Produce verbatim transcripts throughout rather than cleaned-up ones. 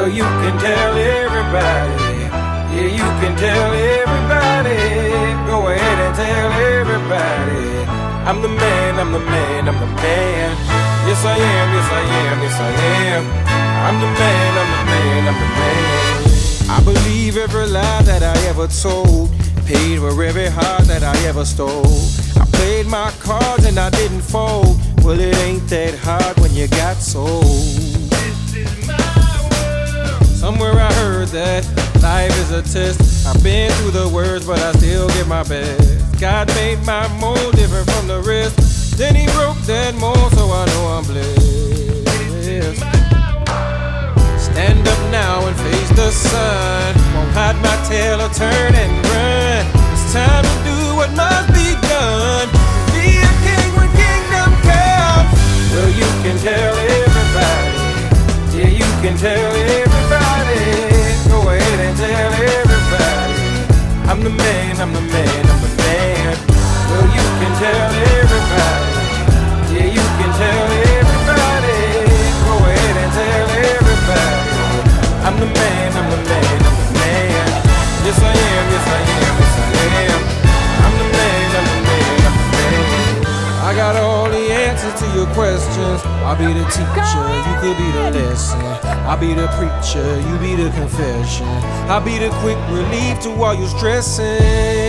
Well, you can tell everybody. Yeah, you can tell everybody. Go ahead and tell everybody. I'm the man, I'm the man, I'm the man. Yes I am, yes I am, yes I am. I'm the man, I'm the man, I'm the man. I believe every lie that I ever told, paid for every heart that I ever stole. I played my cards and I didn't fold. Well, it ain't that hard when you got sold. This is my world. Somewhere I heard that life is a test. I've been through the worst, but I still give my best. God made my mold different from the rest. Then he broke that mold, so I know I'm blessed. Stand up now and face the sun. Won't hide my tail or turn and run. It's time to do what must be done. Be a king when kingdom comes. Well, you can tell everybody. Yeah, you can tell everybody. Go ahead and tell everybody. I'm the man, I'm the man, I'm the man. Well, you can tell everybody. Yeah, you can tell everybody. Go ahead and tell everybody. I'm the man, I'm the man, I'm the man. Yes I am, yes I am, yes I am. I'm the man, I'm the man, I'm the man. I got all the answers to your questions. I'll be the teacher, you could be the lesson. I'll be the preacher, you be the confession. I'll be the quick relief to all your stressing.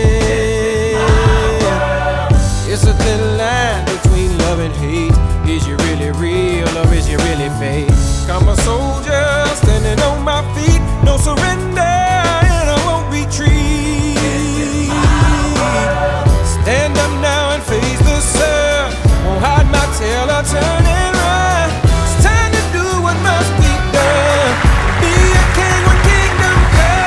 It's a thin line between love and hate. Is you really real or is you really fake? I'm a soldier standing on my feet. No surrender and I won't retreat. Stand up now and face the sun. Won't hide my tail or turn and run. It's time to do what must be done. Be a king when kingdom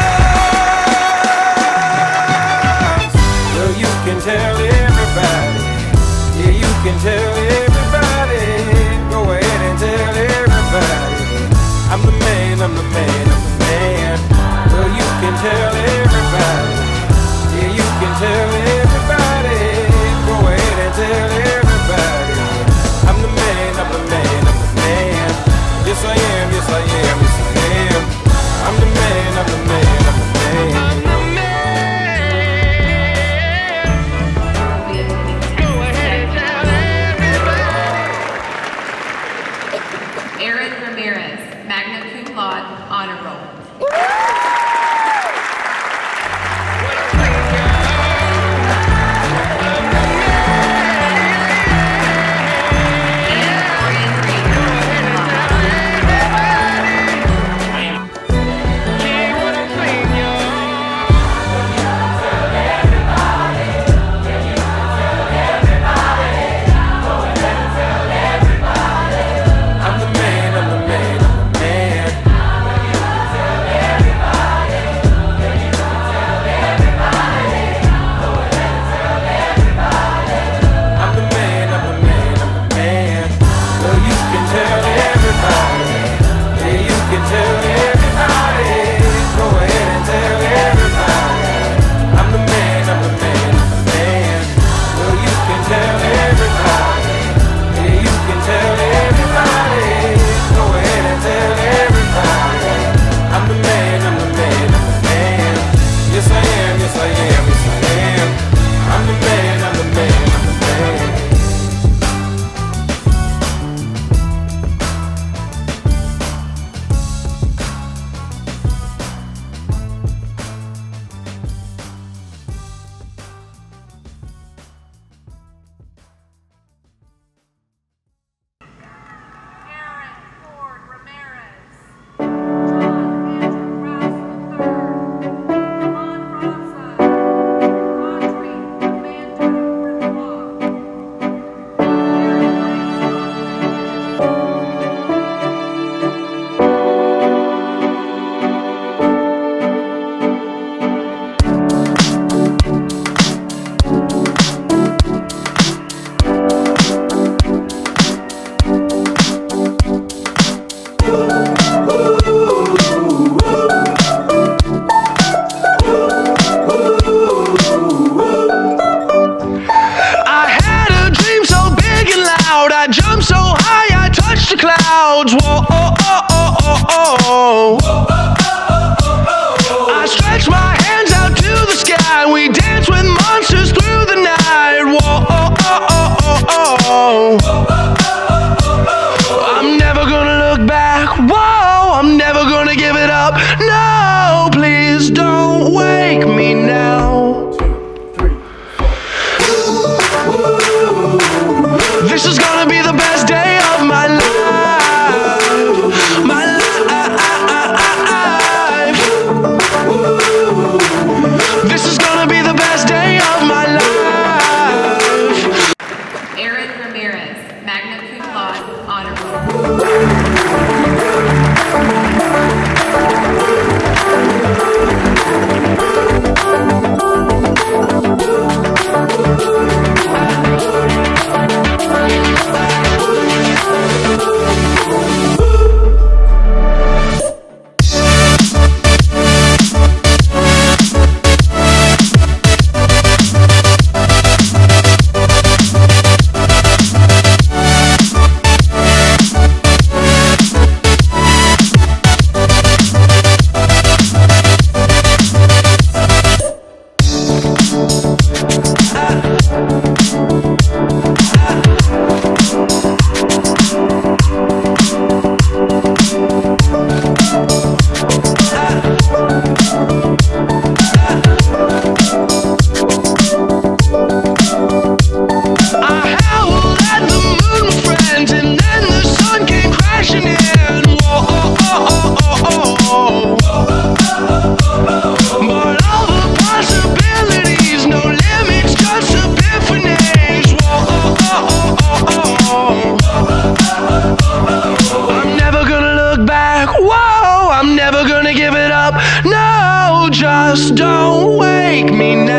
comes. Well, you can tell everybody. Yeah, you can tell everybody. Go ahead and tell everybody. I'm the man, I'm the man, I'm the man. Well, you can tell everybody. Yeah, you can tell everybody. Go ahead and tell everybody. I'm the man, I'm the man, I'm the man. Yes I am, yes I am, yes I am. I'm the man, I'm the man, I'm the man. Aaron Ramirez, Magna Cum Laude Honor Roll. I'm the man, I'm the man, I'm the man. up. No, please don't wake me now. This is gonna be the best day of my life. My life. This is gonna be the best day of my life. Aaron Ramirez, Magna Cum Laude Honors. Whoa, I'm never gonna give it up. No, just don't wake me now.